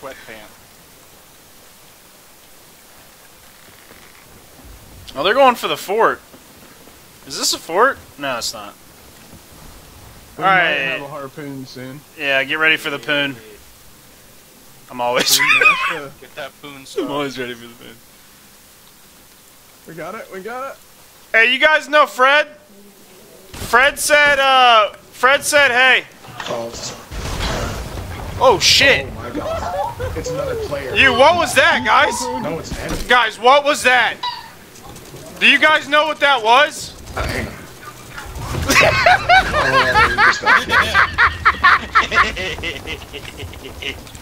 sweatpants. Oh, they're going for the fort. Is this a fort? No, it's not. We All might right. have a harpoon soon. Yeah, get ready for the poon. I'm always. Get that poon I'm stuff. always ready for the poon. We got it. We got it. Hey, you guys know Fred? Fred said, hey. Oh, shit. Oh my god. It's another player. You, what was that, guys? No, it's an enemy. Guys, what was that? Do you guys know what that was? Hang on. Oh,